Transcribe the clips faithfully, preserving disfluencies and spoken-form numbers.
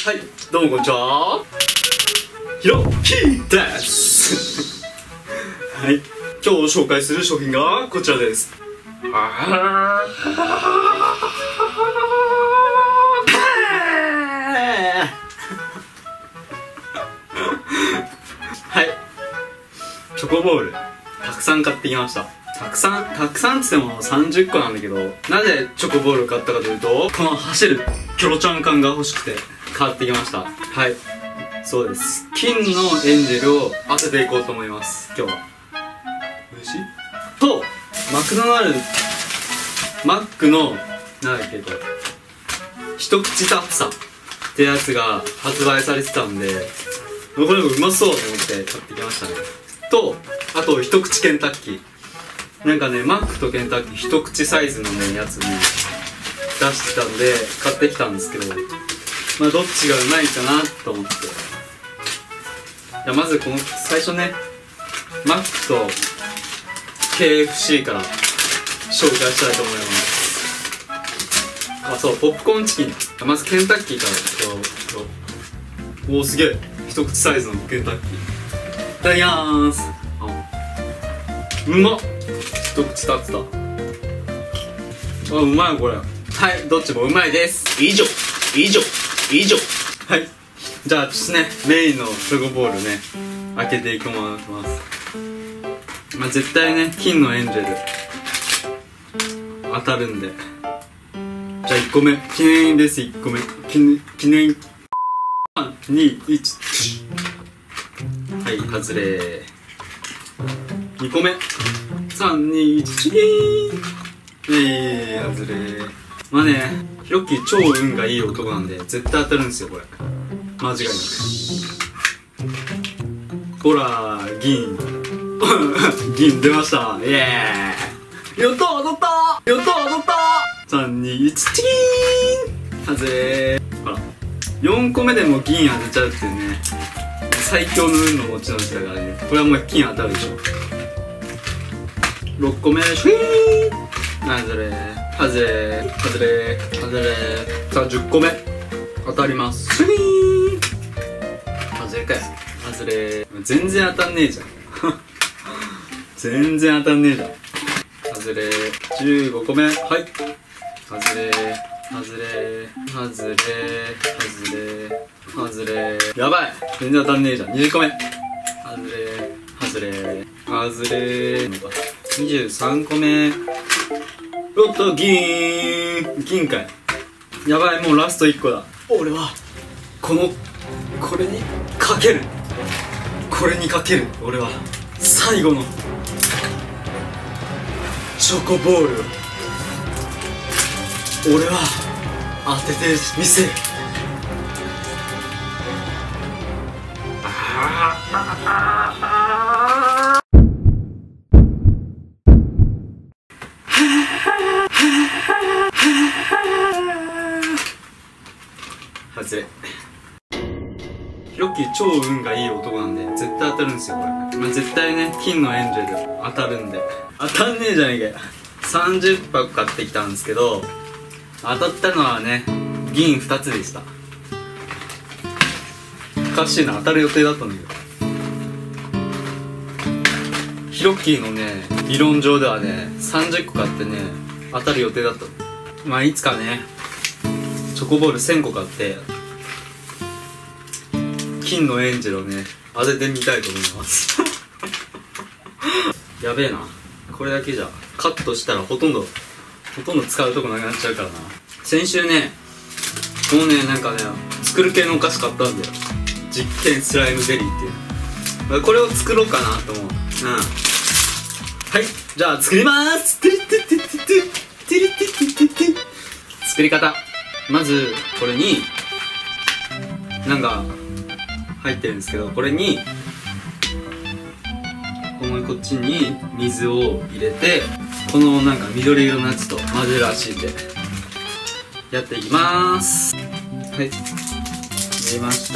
はい、どうもこんにちは。ひろきですはい、今日紹介する商品がこちらです。はい、チョコボールたくさん買ってきました。たくさんたくさんっつってもさんじゅっこなんだけど、なぜチョコボールを買ったかというと、この走るキョロちゃん感が欲しくて買ってきました。はい、そうです。金のエンジェルを当てていこうと思います。今日は嬉しいとマクドナルドマックのなんだっけと一口タッツァってやつが発売されてたんで、これもうまそうと思って買ってきましたね。とあと一口ケンタッキー、なんかねマックとケンタッキー一口サイズのねやつに出してたんで買ってきたんですけど、まあどっちがうまいかなと思って、じゃあまずこの最初ねマックと ケーエフシー から紹介したいと思います。あ、そうポップコーンチキン、まずケンタッキーから。おお、すげえ一口サイズのケンタッキー。いただきまーす。うまっ、一口立ってた。あ、うまいこれ。はい、どっちもうまいです。以上以上以上。はい、じゃあちょっとねメインのチョコボールね開けていきます。まあ絶対ね金のエンジェル当たるんで、じゃあいっこめ記念です。いっこめ記念記念さんにいち、はい、外れ。にこめさんにいち、チキーン。えー、外れ。まあね、ヒロッキー超運がいい男なんで絶対当たるんですよこれ、間違いなく。ほら銀銀出ました。イエーイ、やったー当たったー、やったー当たったー。さんにいち、チキーン。外れ。ほらよんこめでも銀当てちゃうっていうね、最強の運の持ち主だからね、これはもう金当たるでしょ。ろっこめシュイーン。外れ外れ外れ外れ。さあじゅっこめ当たります。シュイーン。外れかよ、外れ。全然当たんねえじゃん全然当たんねえじゃん。外れ。じゅうごこめ、はい、外れ外れ外れ外れ外れ。やばい、全然当たんねえじゃん。にじゅっこめ外れ外れ外れ。にじゅうさんこめ、おっと銀銀かい。やばい、もうラストいっこだ。俺はこのこれにかける、これにかける。俺は最後のチョコボール、俺は当ててみせる。外れ。ヒロッキー超運がいい男なんで絶対当たるんですよこれ。まあ、絶対ね金のエンジェル当たるんで。当たんねえじゃねえかよ。さんじゅっぱく買ってきたんですけど、当たったのはね銀ふたつでした。おかしいな、当たる予定だったんだけど。ヒロッキーのね理論上ではねさんじゅっこ買ってね当たる予定だったの。まあいつかねチョコボールせんこ買って金のエンジェルをね当ててみたいと思いますやべえな、これだけじゃカットしたらほとんどほとんど使うとこなくなっちゃうからな。先週ねもうねなんかね作る系のお菓子買ったんだよ。実験スライムベリーっていう、これを作ろうかなと思う。うん、はい、じゃあ作りまーす。テリテテテテテリテテテテ。作り方、まずこれになんか入ってるんですけど、これにこのこっちに水を入れて、このなんか緑色のやつと混ぜるらしいんでやっていきまーす。はい、入れました。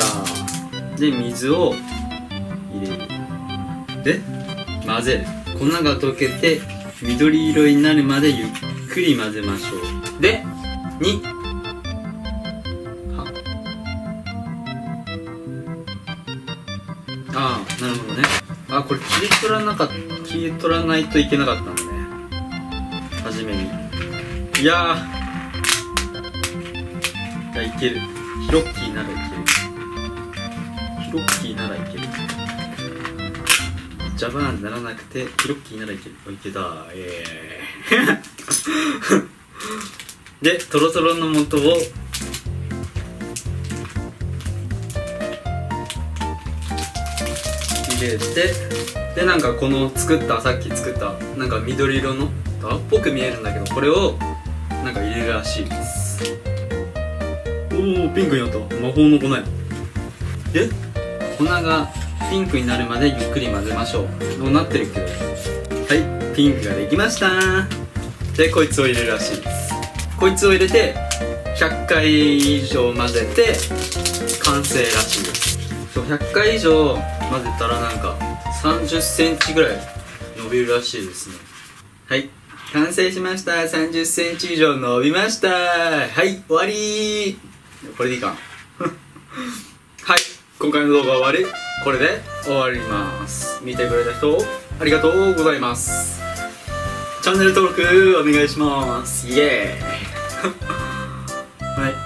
で水を入れるで混ぜる。粉が溶けて緑色になるまでゆっくり混ぜましょう。でにはああ、なるほどね。あ、これ切り取らなかった切り取らないといけなかったんだね、初めに。いやー、いや、いける。ヒロッキーならいける。ヒロッキーならいける。ジャバーンにならなくてヒロッキーならいける。いけた。えーで、トロトロの素を入れて、で、なんかこの作ったさっき作ったなんか緑色の泡っぽく見えるんだけど、これをなんか入れるらしいです。おお、ピンクになった。魔法の粉や。で、粉がピンクになるまでゆっくり混ぜましょう。どうなってるけど、はい、ピンクができました。で、こいつを入れるらしいです。こいつを入れてひゃっかい以上混ぜて完成らしいです。そう、ひゃっかい以上混ぜたらなんかさんじゅっセンチぐらい伸びるらしいですね。はい、完成しました。さんじゅっセンチ以上伸びました。はい、終わりー。これでいいかはい、今回の動画は終わり。これで終わります。見てくれた人ありがとうございます。チャンネル登録お願いします。イエーイはい、うん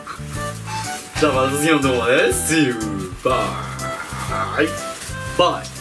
じゃあまた次の動画で See you! Bye! Bye!